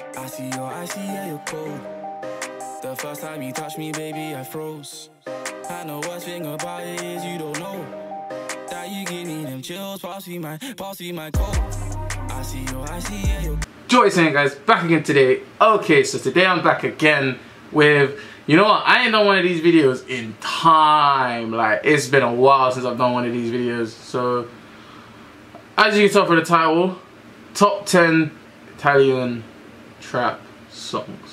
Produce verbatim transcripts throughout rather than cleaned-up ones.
I see your eyes, see yeah, you're cold. The first time you touched me, baby, I froze. And the worst thing about it is you don't know that you give me them chills, pass me my, pass me my coat. I see your eyes, see yeah, you're Joy saying, guys, back again today. Okay, so today I'm back again with, you know what, I ain't done one of these videos in time. Like, it's been a while since I've done one of these videos. So, as you can tell from the title, top ten Italian trap songs.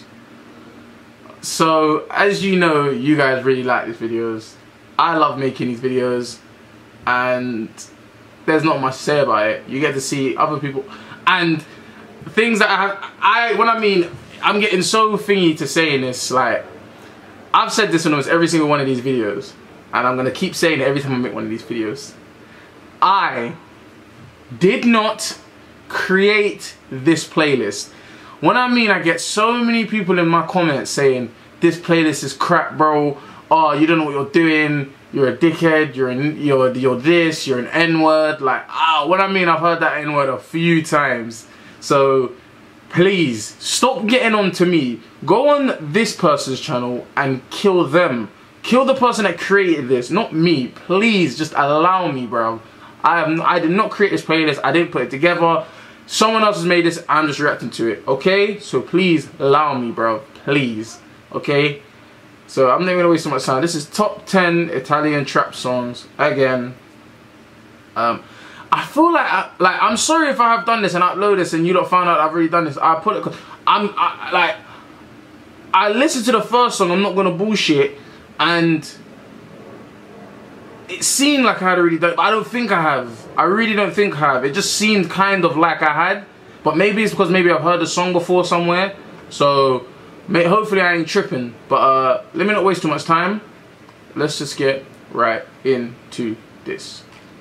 So, as you know, you guys really like these videos. I love making these videos, and there's not much to say about it. You get to see other people, and things that I have, I, when I mean, I'm getting so thingy to saying this, like, I've said this in almost every single one of these videos, and I'm gonna keep saying it every time I make one of these videos. I did not create this playlist. When I mean I get so many people in my comments saying, this playlist is crap, bro, oh, you don't know what you're doing, you're a dickhead, you're an, you're, you're this, you're an N-word, like, ah, what I mean, I've heard that N-word a few times. So, please, stop getting on to me. Go on this person's channel and kill them. Kill the person that created this, not me. Please, just allow me, bro. I am, I did not create this playlist, I didn't put it together. Someone else has made this, I'm just reacting to it, okay? So please, allow me, bro, please, okay? So I'm not gonna waste so much time. This is top ten Italian trap songs, again. Um, I feel like, I, like, I'm sorry if I have done this and upload this and you don't find out I've already done this. I put it, I'm, I, like, I listened to the first song, I'm not gonna bullshit, and it seemed like I had already done it, but I don't think I have. I really don't think I have. It just seemed kind of like I had, but maybe it's because maybe I've heard the song before somewhere, so may, hopefully I ain't tripping. But uh, let me not waste too much time. Let's just get right into this.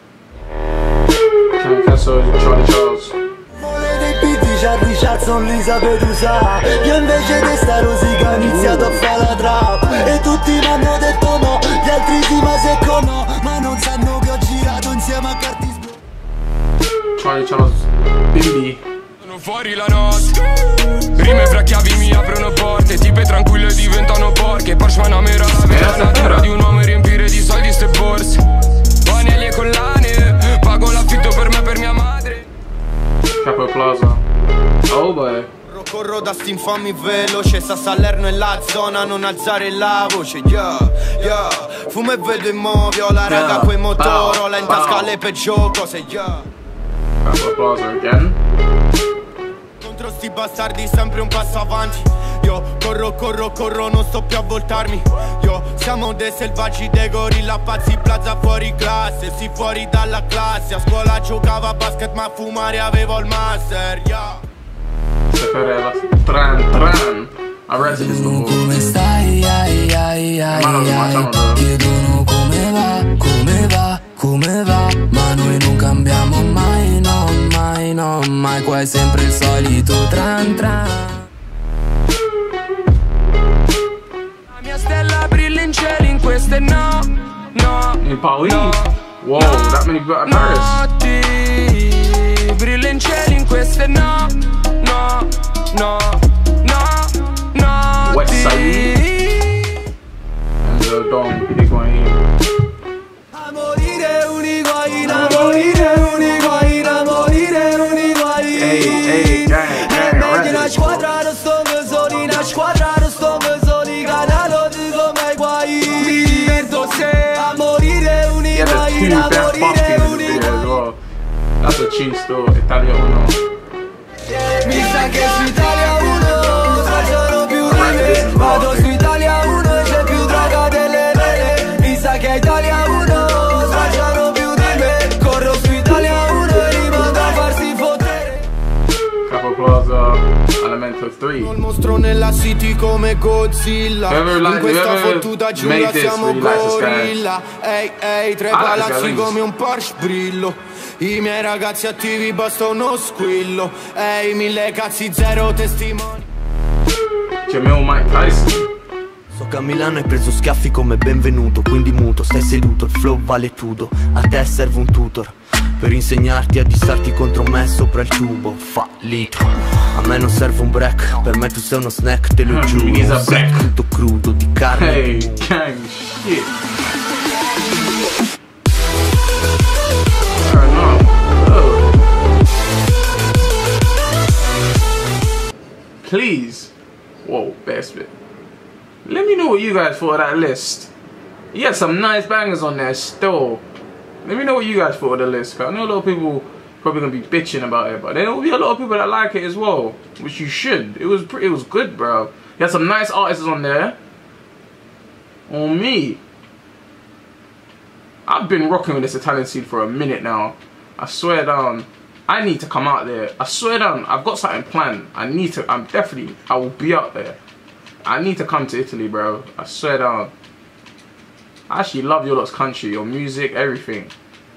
Casso, Charlie Charles. Richardson, Lisa Pedusa. Io invece di sta rosica ho iniziato a fare la trap e tutti mi hanno detto no, gli altri sì ma secco no, ma non sanno che ho girato insieme a Carti. Charlie Charles, Bimbi. Sono fuori la notte, rime fra chiavi mi aprono porte, tipe tranquille diventano porche, Porsche Panamera la vera natura di un uomo e riempire di soldi ste borse, panelli e collane, pago l'affitto per me e per mia madre. Capo Plaza. Oh boy. Corro da st'infami veloce, sta Salerno e la zona, non alzare la voce, yeah, yeah. Fumo e vedo in movio, la raga yeah. Quei Motorola in tasca le peggio cose, yeah. Capo Plaza again. Contro sti bastardi sempre un passo avanti. Io corro, corro, corro, non sto più a voltarmi. Io siamo dei selvaggi, dei gorilla pazzi, plaza fuori classe, si fuori dalla classe. A scuola giocavo a basket ma a fumare avevo il master, yeah. Tran, tran. I read this before. Come stai? Ai, ai, ai, ai. Chiedono come va, come va, come va. Ma noi non cambiamo mai, no, mai, no, mai. Qua è sempre il solito tran, tran. La mia stella brilla in cielo in queste no, no. In Paris? No, wow, no, that many got Paris. Notti, brilla in cielo in queste no. No, no, no, no. West Side. And the Dom, big one here. A morire unico a morire unico a morire unico a Hey, hey, gang, gang, meglio una squadra non sto soli, una squadra non sto soli, canalo di come guai. Mi diverto se a morire unico a morire unico. That's a cheese store, Italia uno. Mi sa che su Italia uno facciano più rime. Vado su Italia uno e c'è più droga delle vele. Mi sa che Italia uno facciano più rime. Corro su Italia uno e rimango a farsi fottere. Capo Plaza, Elemento tre. Il mostro nella city come Godzilla. In questa fottuta giungla siamo gorilla. Ehi, ehi, tre palazzi come un Porsche brillo. I miei ragazzi attivi basta uno squillo. Ehi, mille cazzi, zero testimoni. Chiamiamo Mike Tyson. So che a Milano hai preso schiaffi come benvenuto, quindi muto, stai seduto, il flow vale tutto. A te serve un tutor per insegnarti a dissarti contro me sopra il tubo fallito. A me non serve un break, per me tu sei uno snack, te lo giuro. Un set tutto crudo di carne. Hey, gang, shit. Please, whoa, best bit. Let me know what you guys thought of that list. You had some nice bangers on there still. Let me know what you guys thought of the list. Cause I know a lot of people probably gonna be bitching about it, but there will be a lot of people that like it as well, which you should. It was pretty, it was good, bro. You had some nice artists on there. On me, I've been rocking with this Italian scene for a minute now. I swear down. I need to come out there. I swear down, I've got something planned. I need to, I'm definitely, I will be out there. I need to come to Italy, bro. I swear down. I actually love your lot's country, your music, everything.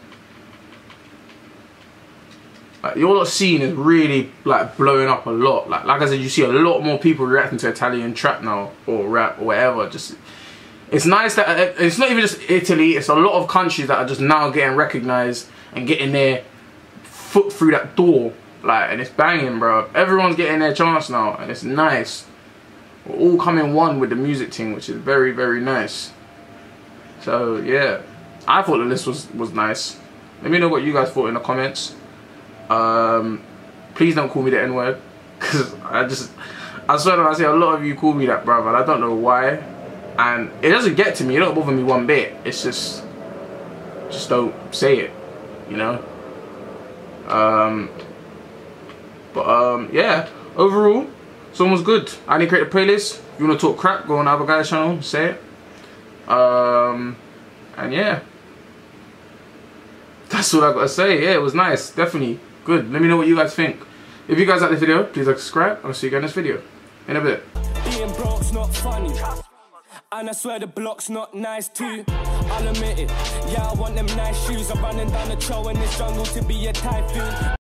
Like, your lot's scene is really like blowing up a lot. Like, like I said, you see a lot more people reacting to Italian trap now, or rap, or whatever. Just, it's nice that, it's not even just Italy, it's a lot of countries that are just now getting recognized and getting their foot through that door, like, and it's banging, bro. Everyone's getting their chance now, and it's nice. We're all coming one with the music thing, which is very, very nice. So yeah, I thought the list was was nice. Let me know what you guys thought in the comments. Um, please don't call me the N word, cause I just, I swear that I see a lot of you call me that, brother. I don't know why, and it doesn't get to me. It don't bother me one bit. It's just, just don't say it, you know. Um, but um, yeah, overall, song was good. I didn't create a playlist. If you want to talk crap, go on the other guy's channel, say it. Um, and yeah, that's all I got to say. Yeah, it was nice, definitely good. Let me know what you guys think. If you guys like this video, please like, subscribe. I'll see you guys in this video in a bit. Being broke's not funny, and I swear the block's not nice too. I'll admit it. Yeah, I want them nice shoes. I'm running down the trail in this jungle to be a typhoon.